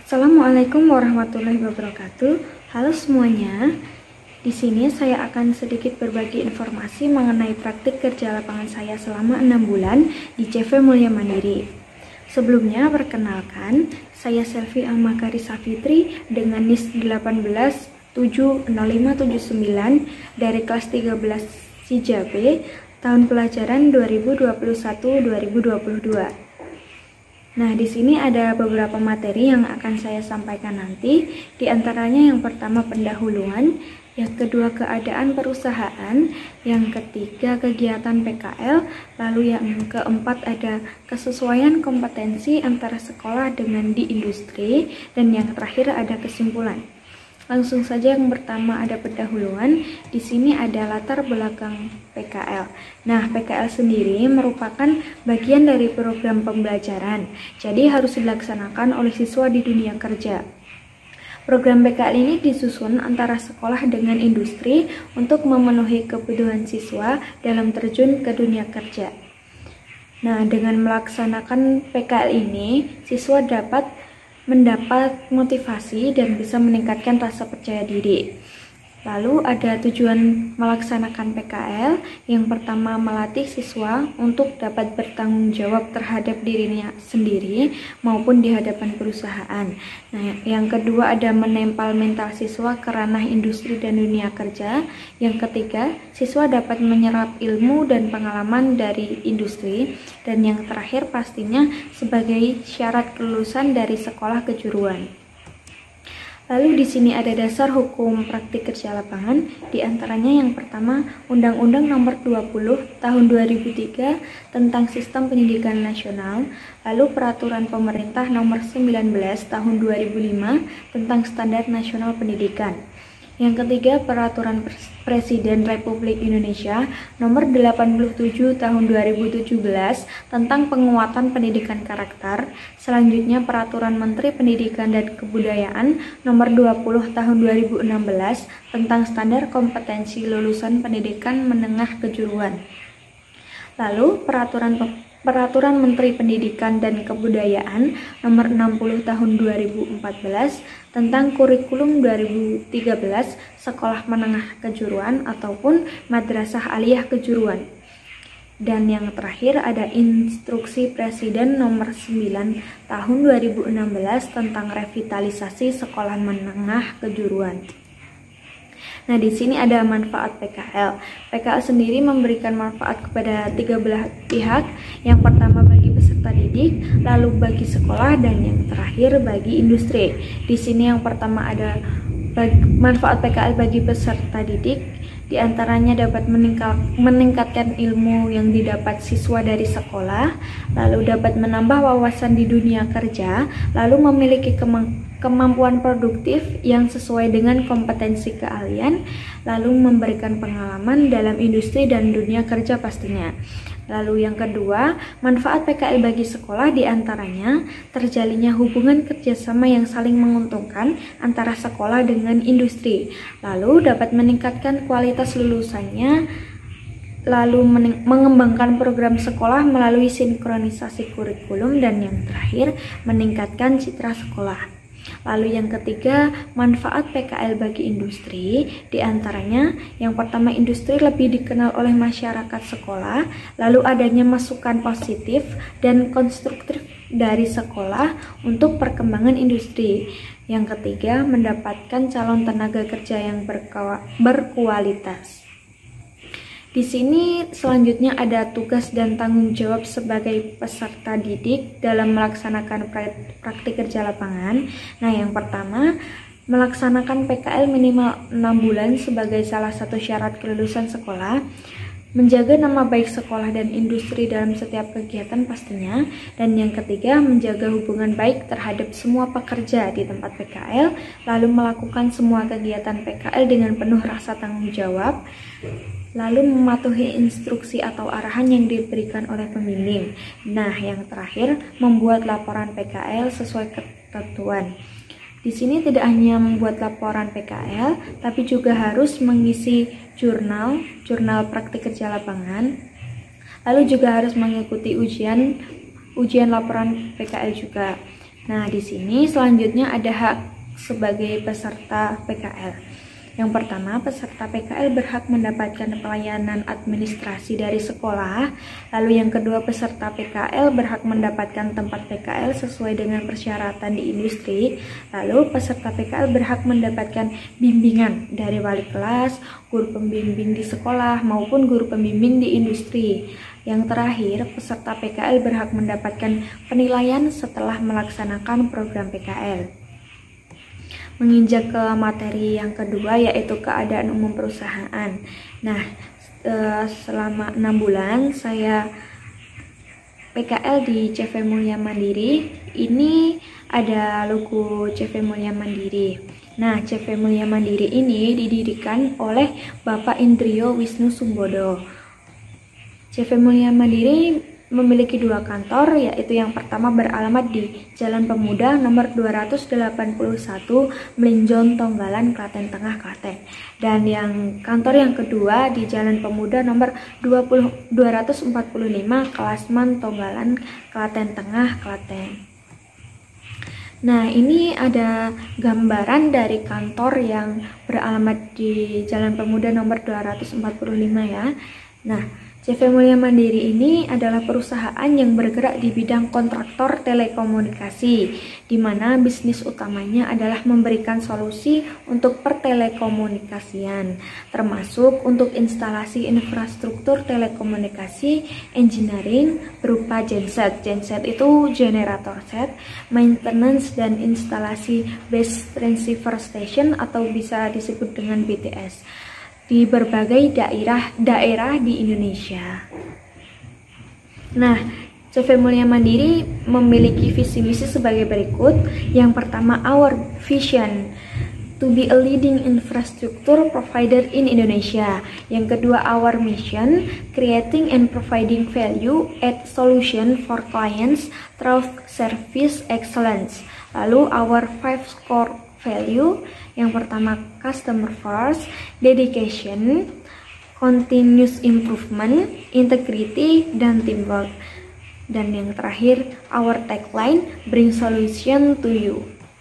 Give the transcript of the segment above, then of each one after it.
Assalamualaikum warahmatullahi wabarakatuh. Halo semuanya. Di sini saya akan sedikit berbagi informasi mengenai praktik kerja lapangan saya selama 6 bulan di CV Mulia Mandiri. Sebelumnya perkenalkan, saya Selvi Almakari Safitri dengan NIS 1870579 dari kelas 13 CJB tahun pelajaran 2021-2022. Nah, di sini ada beberapa materi yang akan saya sampaikan nanti. Di antaranya yang pertama pendahuluan, yang kedua keadaan perusahaan, yang ketiga kegiatan PKL, lalu yang keempat ada kesesuaian kompetensi antara sekolah dengan di industri, dan yang terakhir ada kesimpulan. Langsung saja yang pertama ada pendahuluan. Di sini ada latar belakang PKL. Nah, PKL sendiri merupakan bagian dari program pembelajaran. Jadi harus dilaksanakan oleh siswa di dunia kerja. Program PKL ini disusun antara sekolah dengan industri untuk memenuhi kebutuhan siswa dalam terjun ke dunia kerja. Nah, dengan melaksanakan PKL ini, siswa dapat mendapat motivasi dan bisa meningkatkan rasa percaya diri. Lalu ada tujuan melaksanakan PKL. Yang pertama melatih siswa untuk dapat bertanggung jawab terhadap dirinya sendiri maupun di hadapan perusahaan. Nah, yang kedua ada menempel mental siswa ke ranah industri dan dunia kerja. Yang ketiga, siswa dapat menyerap ilmu dan pengalaman dari industri. Dan yang terakhir pastinya sebagai syarat kelulusan dari sekolah kejuruan. Lalu di sini ada dasar hukum praktik kerja lapangan, di antaranya yang pertama Undang-Undang Nomor 20 Tahun 2003 tentang Sistem Pendidikan Nasional, lalu Peraturan Pemerintah Nomor 19 Tahun 2005 tentang Standar Nasional Pendidikan. Yang ketiga, Peraturan Presiden Republik Indonesia Nomor 87 Tahun 2017 tentang penguatan pendidikan karakter. Selanjutnya, Peraturan Menteri Pendidikan dan Kebudayaan Nomor 20 Tahun 2016 tentang standar kompetensi lulusan pendidikan menengah kejuruan. Lalu, Peraturan Menteri Pendidikan dan Kebudayaan Nomor 60 Tahun 2014 tentang kurikulum 2013 sekolah menengah kejuruan ataupun madrasah aliyah kejuruan. Dan yang terakhir ada Instruksi Presiden Nomor 9 Tahun 2016 tentang revitalisasi sekolah menengah kejuruan. Nah, di sini ada manfaat PKL. PKL sendiri memberikan manfaat kepada tiga belah pihak. Yang pertama bagi peserta didik, lalu bagi sekolah, dan yang terakhir bagi industri. Di sini yang pertama ada manfaat PKL bagi peserta didik. Di antaranya dapat meningkatkan ilmu yang didapat siswa dari sekolah, lalu dapat menambah wawasan di dunia kerja, lalu memiliki kemampuan produktif yang sesuai dengan kompetensi keahlian, lalu memberikan pengalaman dalam industri dan dunia kerja pastinya. Lalu yang kedua, manfaat PKL bagi sekolah diantaranya terjalinnya hubungan kerjasama yang saling menguntungkan antara sekolah dengan industri, lalu dapat meningkatkan kualitas lulusannya, lalu mengembangkan program sekolah melalui sinkronisasi kurikulum, dan yang terakhir meningkatkan citra sekolah. Lalu yang ketiga, manfaat PKL bagi industri, diantaranya yang pertama industri lebih dikenal oleh masyarakat sekolah, lalu adanya masukan positif dan konstruktif dari sekolah untuk perkembangan industri. Yang ketiga, mendapatkan calon tenaga kerja yang berkualitas. Di sini selanjutnya ada tugas dan tanggung jawab sebagai peserta didik dalam melaksanakan praktik kerja lapangan. Nah, yang pertama, melaksanakan PKL minimal 6 bulan sebagai salah satu syarat kelulusan sekolah, menjaga nama baik sekolah dan industri dalam setiap kegiatan pastinya, dan yang ketiga, menjaga hubungan baik terhadap semua pekerja di tempat PKL, lalu melakukan semua kegiatan PKL dengan penuh rasa tanggung jawab, lalu mematuhi instruksi atau arahan yang diberikan oleh pembimbing. Nah, yang terakhir, membuat laporan PKL sesuai ketentuan. Di sini tidak hanya membuat laporan PKL, tapi juga harus mengisi jurnal praktik kerja lapangan. Lalu juga harus mengikuti ujian laporan PKL juga. Nah, di sini selanjutnya ada hak sebagai peserta PKL. Yang pertama, peserta PKL berhak mendapatkan pelayanan administrasi dari sekolah. Lalu yang kedua, peserta PKL berhak mendapatkan tempat PKL sesuai dengan persyaratan di industri. Lalu peserta PKL berhak mendapatkan bimbingan dari wali kelas, guru pembimbing di sekolah, maupun guru pembimbing di industri. Yang terakhir, peserta PKL berhak mendapatkan penilaian setelah melaksanakan program PKL. Menginjak ke materi yang kedua, yaitu keadaan umum perusahaan. Nah, selama 6 bulan saya PKL di CV Mulia Mandiri. Ini ada logo CV Mulia Mandiri. Nah, CV Mulia Mandiri ini didirikan oleh Bapak Indrio Wisnu Sumbodo. CV Mulia Mandiri memiliki 2 kantor, yaitu yang pertama beralamat di Jalan Pemuda nomor 281 Melinjon Tonggalan, Klaten Tengah, Klaten. Dan yang kantor yang kedua di Jalan Pemuda nomor 245 Kelasman Tonggalan, Klaten Tengah, Klaten. Nah, ini ada gambaran dari kantor yang beralamat di Jalan Pemuda nomor 245 ya. Nah, CV Mulia Mandiri ini adalah perusahaan yang bergerak di bidang kontraktor telekomunikasi, di mana bisnis utamanya adalah memberikan solusi untuk pertelekomunikasian, termasuk untuk instalasi infrastruktur telekomunikasi, engineering berupa genset. Genset itu generator set, maintenance dan instalasi base transceiver station atau bisa disebut dengan BTS. Di berbagai daerah di Indonesia. Nah, CV Mulia Mandiri memiliki visi misi sebagai berikut. Yang pertama, our vision to be a leading infrastructure provider in Indonesia. Yang kedua, our mission creating and providing value add solution for clients through service excellence. Lalu our 5 core value. Yang pertama, customer first, dedication, continuous improvement, integrity, dan teamwork. Dan yang terakhir, our tagline, bring solution to you.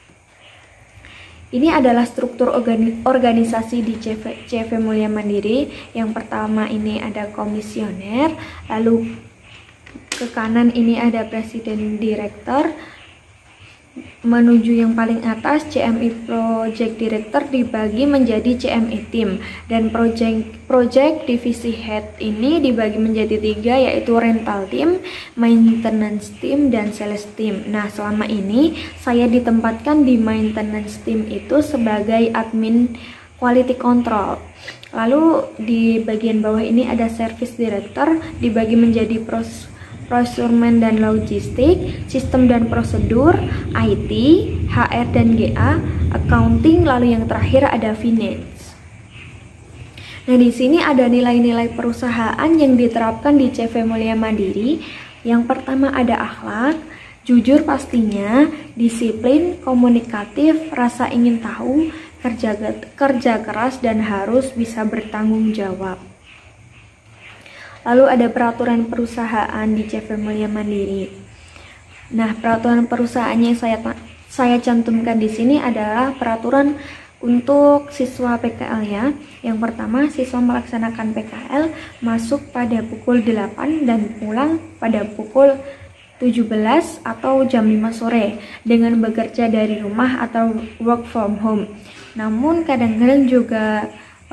Ini adalah struktur organisasi di CV Mulia Mandiri. Yang pertama ini ada komisioner, lalu ke kanan ini ada presiden direktur. Menuju yang paling atas, CMI Project Director dibagi menjadi CMI Team, dan project divisi head ini dibagi menjadi 3, yaitu rental team, maintenance team, dan sales team. Nah, selama ini saya ditempatkan di maintenance team itu sebagai admin quality control. Lalu di bagian bawah ini ada service director, dibagi menjadi procurement dan logistik, sistem dan prosedur, IT, HR dan GA, accounting, lalu yang terakhir ada finance. Nah, di sini ada nilai-nilai perusahaan yang diterapkan di CV Mulia Mandiri. Yang pertama ada akhlak, jujur pastinya, disiplin, komunikatif, rasa ingin tahu, kerja keras, dan harus bisa bertanggung jawab. Lalu ada peraturan perusahaan di CV Mulia Mandiri. Nah, peraturan perusahaan yang saya cantumkan di sini adalah peraturan untuk siswa PKL ya. Yang pertama, siswa melaksanakan PKL masuk pada pukul 8 dan pulang pada pukul 17 atau jam 5 sore dengan bekerja dari rumah atau work from home. Namun kadang-kadang juga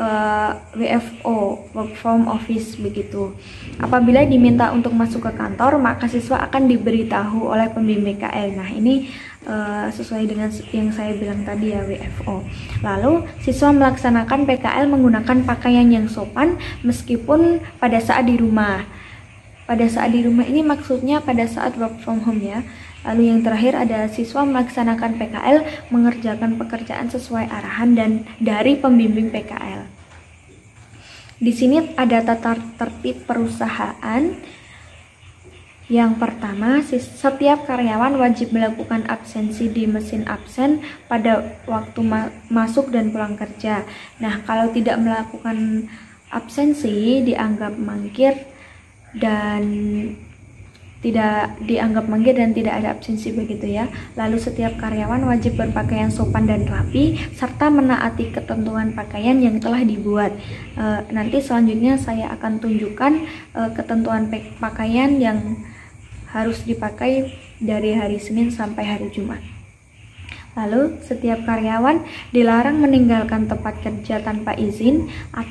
WFO, work from office begitu. Apabila diminta untuk masuk ke kantor, maka siswa akan diberitahu oleh pembimbing PKL. Nah, ini sesuai dengan yang saya bilang tadi ya, WFO. Lalu siswa melaksanakan PKL menggunakan pakaian yang sopan meskipun pada saat di rumah. Pada saat di rumah ini maksudnya pada saat work from home ya. Lalu yang terakhir ada siswa melaksanakan PKL mengerjakan pekerjaan sesuai arahan dan dari pembimbing PKL. Di sini ada tata tertib perusahaan. Yang pertama, setiap karyawan wajib melakukan absensi di mesin absen pada waktu masuk dan pulang kerja. Nah, kalau tidak melakukan absensi dianggap mangkir dan tidak dianggap manggil dan tidak ada absensi begitu ya. Lalu setiap karyawan wajib berpakaian sopan dan rapi serta menaati ketentuan pakaian yang telah dibuat. Nanti selanjutnya saya akan tunjukkan ketentuan pakaian yang harus dipakai dari hari Senin sampai hari Jumat. Lalu setiap karyawan dilarang meninggalkan tempat kerja tanpa izin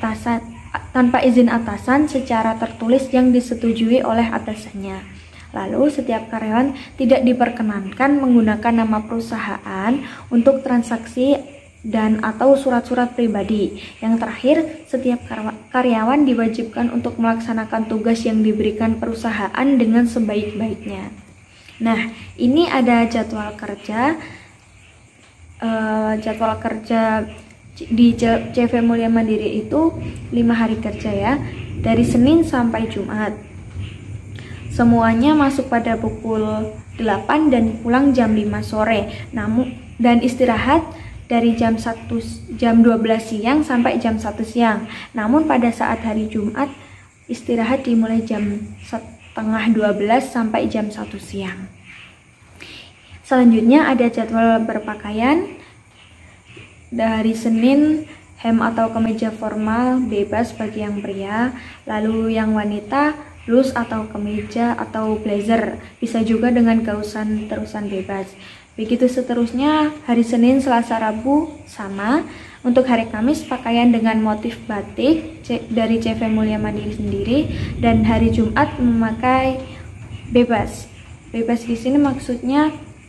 atasan secara tertulis yang disetujui oleh atasannya. Lalu setiap karyawan tidak diperkenankan menggunakan nama perusahaan untuk transaksi dan atau surat-surat pribadi. Yang terakhir, setiap karyawan diwajibkan untuk melaksanakan tugas yang diberikan perusahaan dengan sebaik-baiknya. Nah, ini ada jadwal kerja di CV Mulia Mandiri itu 5 hari kerja ya, dari Senin sampai Jumat. Semuanya masuk pada pukul 8 dan pulang jam 5 sore. Dan istirahat dari jam 12 siang sampai jam 1 siang. Namun pada saat hari Jumat istirahat dimulai jam setengah 12 sampai jam 1 siang. Selanjutnya ada jadwal berpakaian. Dari Senin hem atau kemeja formal bebas bagi yang pria, lalu yang wanita blus atau kemeja atau blazer, bisa juga dengan gaunsan terusan bebas. Begitu seterusnya, hari Senin, Selasa, Rabu sama. Untuk hari Kamis pakaian dengan motif batik dari CV Mulia Mandiri sendiri, dan hari Jumat memakai bebas. Bebas di sini maksudnya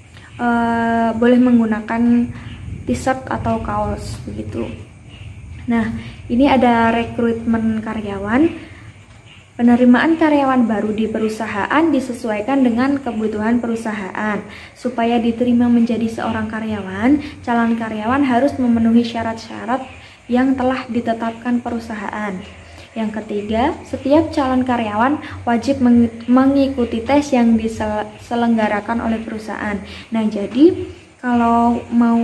boleh menggunakan t-shirt atau kaos begitu. Nah, ini ada rekrutmen karyawan. Penerimaan karyawan baru di perusahaan disesuaikan dengan kebutuhan perusahaan. Supaya diterima menjadi seorang karyawan, calon karyawan harus memenuhi syarat-syarat yang telah ditetapkan perusahaan. Yang ketiga, setiap calon karyawan wajib mengikuti tes yang diselenggarakan oleh perusahaan. Nah, jadi kalau mau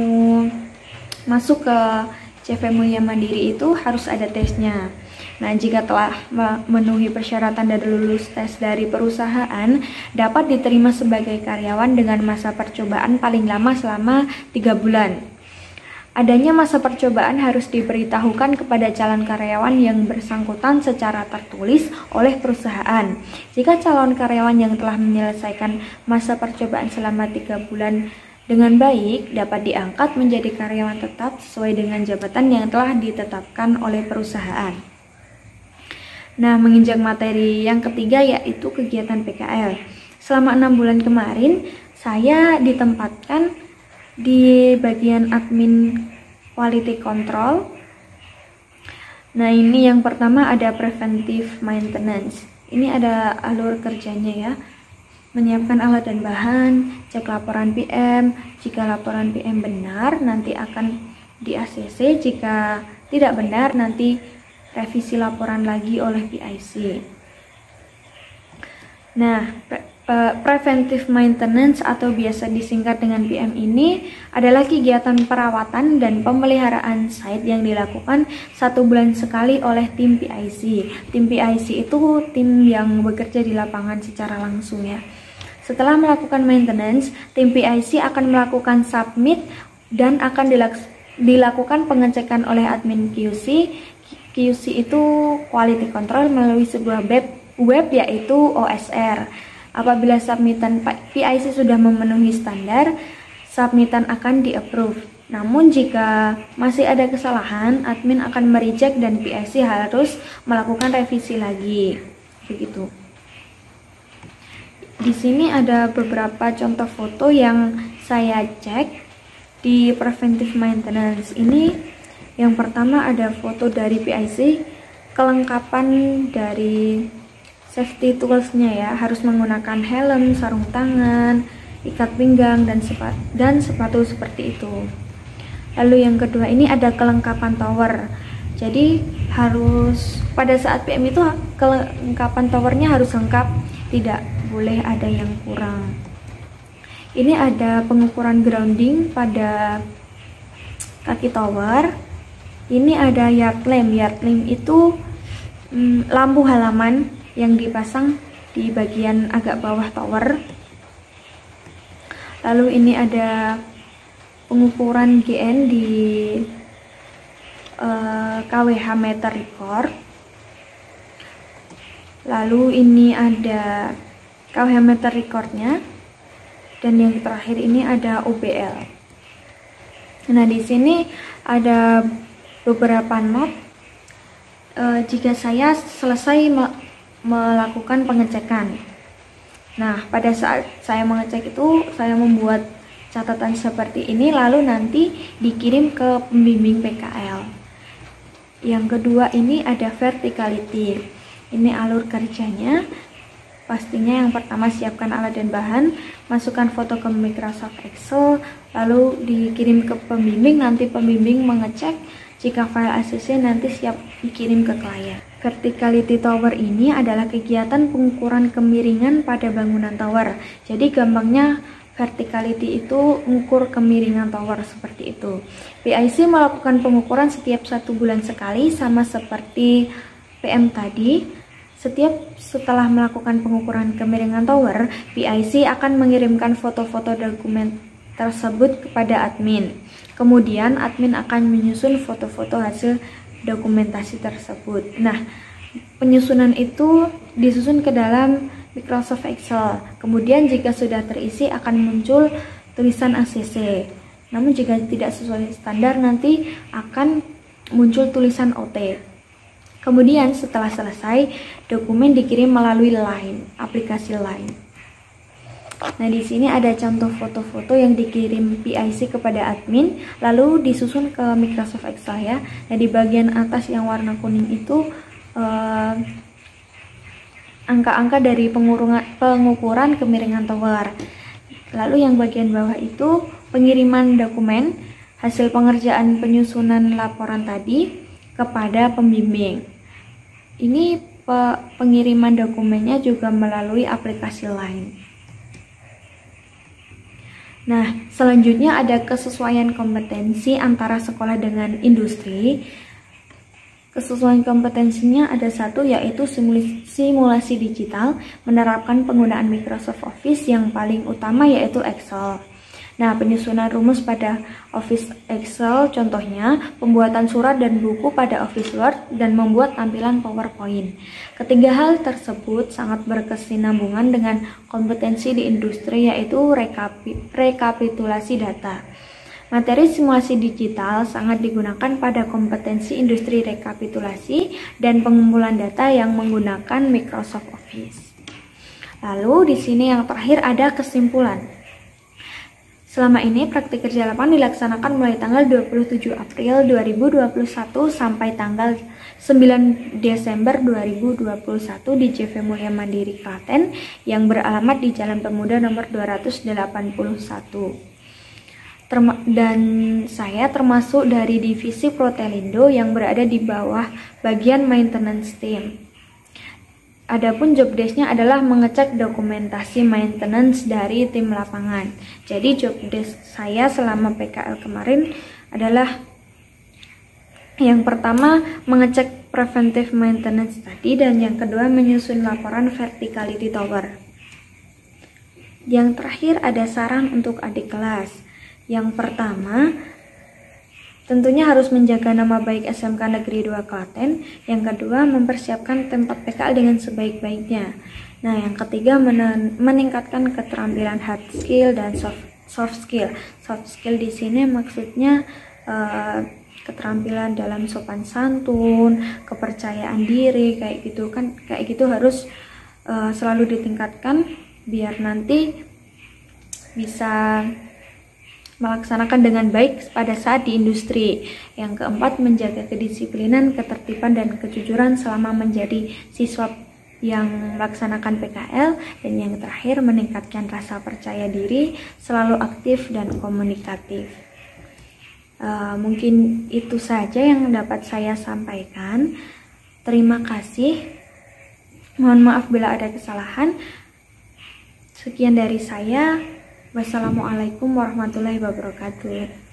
masuk ke CV Mulia Mandiri itu harus ada tesnya. Nah, jika telah memenuhi persyaratan dan lulus tes dari perusahaan, dapat diterima sebagai karyawan dengan masa percobaan paling lama selama 3 bulan. Adanya masa percobaan harus diberitahukan kepada calon karyawan yang bersangkutan secara tertulis oleh perusahaan. Jika calon karyawan yang telah menyelesaikan masa percobaan selama 3 bulan dengan baik, dapat diangkat menjadi karyawan tetap sesuai dengan jabatan yang telah ditetapkan oleh perusahaan. Nah, menginjak materi yang ketiga yaitu kegiatan PKL. Selama 6 bulan kemarin, saya ditempatkan di bagian admin quality control. Nah, ini yang pertama ada preventive maintenance. Ini ada alur kerjanya ya. Menyiapkan alat dan bahan, cek laporan PM. Jika laporan PM benar, nanti akan di ACC. Jika tidak benar, nanti revisi laporan lagi oleh PIC. Nah, preventive maintenance atau biasa disingkat dengan PM ini adalah kegiatan perawatan dan pemeliharaan site yang dilakukan 1 bulan sekali oleh tim PIC. Tim PIC itu tim yang bekerja di lapangan secara langsung ya. Setelah melakukan maintenance, tim PIC akan melakukan submit dan akan dilakukan pengecekan oleh admin QC. QC itu quality control melalui sebuah web yaitu OSR. Apabila submitan PIC sudah memenuhi standar, submitan akan di-approve. Namun jika masih ada kesalahan, admin akan mereject dan PIC harus melakukan revisi lagi. Begitu. Di sini ada beberapa contoh foto yang saya cek di preventive maintenance ini. Yang pertama ada foto dari PIC, kelengkapan dari safety toolsnya ya, harus menggunakan helm, sarung tangan, ikat pinggang, dan sepatu seperti itu. Lalu yang kedua ini ada kelengkapan tower. Jadi harus pada saat PM itu kelengkapan towernya harus lengkap, tidak boleh ada yang kurang. Ini ada pengukuran grounding pada kaki tower. Ini ada yard lamp. Yard lamp itu lampu halaman yang dipasang di bagian agak bawah tower. Lalu ini ada pengukuran GN di kWh meter record. Lalu ini ada kWh meter recordnya, dan yang terakhir ini ada UBL. Nah, di sini ada beberapa not jika saya selesai melakukan pengecekan. Nah, pada saat saya mengecek itu, saya membuat catatan seperti ini, lalu nanti dikirim ke pembimbing PKL. Yang kedua ini ada verticality. Ini alur kerjanya. Pastinya yang pertama siapkan alat dan bahan, masukkan foto ke Microsoft Excel, lalu dikirim ke pembimbing, nanti pembimbing mengecek, jika file ACC nanti siap dikirim ke klien. Verticality tower ini adalah kegiatan pengukuran kemiringan pada bangunan tower. Jadi gampangnya verticality itu mengukur kemiringan tower seperti itu. PIC melakukan pengukuran setiap 1 bulan sekali, sama seperti PM tadi. Setelah melakukan pengukuran kemiringan tower, PIC akan mengirimkan foto-foto dokumen tersebut kepada admin. Kemudian admin akan menyusun foto-foto hasil dokumentasi tersebut. Nah, penyusunan itu disusun ke dalam Microsoft Excel. Kemudian jika sudah terisi akan muncul tulisan ACC. Namun jika tidak sesuai standar nanti akan muncul tulisan OT. Kemudian setelah selesai, dokumen dikirim melalui Line, aplikasi Line. Nah, di sini ada contoh foto-foto yang dikirim PIC kepada admin, lalu disusun ke Microsoft Excel ya. Nah, di bagian atas yang warna kuning itu angka-angka dari pengukuran kemiringan tower. Lalu yang bagian bawah itu pengiriman dokumen, hasil pengerjaan penyusunan laporan tadi kepada pembimbing. Ini pengiriman dokumennya juga melalui aplikasi Line. Nah, selanjutnya ada kesesuaian kompetensi antara sekolah dengan industri. Kesesuaian kompetensinya ada satu, yaitu simulasi digital, menerapkan penggunaan Microsoft Office, yang paling utama yaitu Excel. Nah, penyusunan rumus pada Office Excel, contohnya pembuatan surat dan buku pada Office Word, dan membuat tampilan PowerPoint. Ketiga hal tersebut sangat berkesinambungan dengan kompetensi di industri, yaitu rekapitulasi data. Materi simulasi digital sangat digunakan pada kompetensi industri rekapitulasi dan pengumpulan data yang menggunakan Microsoft Office. Lalu di sini yang terakhir ada kesimpulan. Selama ini praktik kerja lapangan dilaksanakan mulai tanggal 27 April 2021 sampai tanggal 9 Desember 2021 di JV Mulia Mandiri Klaten yang beralamat di Jalan Pemuda nomor 281. Dan saya termasuk dari divisi Protelindo yang berada di bawah bagian maintenance team. Adapun job desk-nya adalah mengecek dokumentasi maintenance dari tim lapangan. Jadi job desk saya selama PKL kemarin adalah yang pertama mengecek preventive maintenance tadi, dan yang kedua menyusun laporan verticality tower. Yang terakhir ada saran untuk adik kelas. Yang pertama, tentunya harus menjaga nama baik SMK Negeri 2 Klaten. Yang kedua, mempersiapkan tempat PKL dengan sebaik-baiknya. Nah, yang ketiga, meningkatkan keterampilan hard skill dan soft skill. Soft skill di sini maksudnya keterampilan dalam sopan santun, kepercayaan diri, kayak gitu kan. Kayak gitu harus selalu ditingkatkan biar nanti bisa melaksanakan dengan baik pada saat di industri. Yang keempat, menjaga kedisiplinan, ketertiban, dan kejujuran selama menjadi siswa yang melaksanakan PKL. Dan yang terakhir, meningkatkan rasa percaya diri, selalu aktif dan komunikatif. Mungkin itu saja yang dapat saya sampaikan. Terima kasih. Mohon maaf bila ada kesalahan. Sekian dari saya. Wassalamualaikum warahmatullahi wabarakatuh.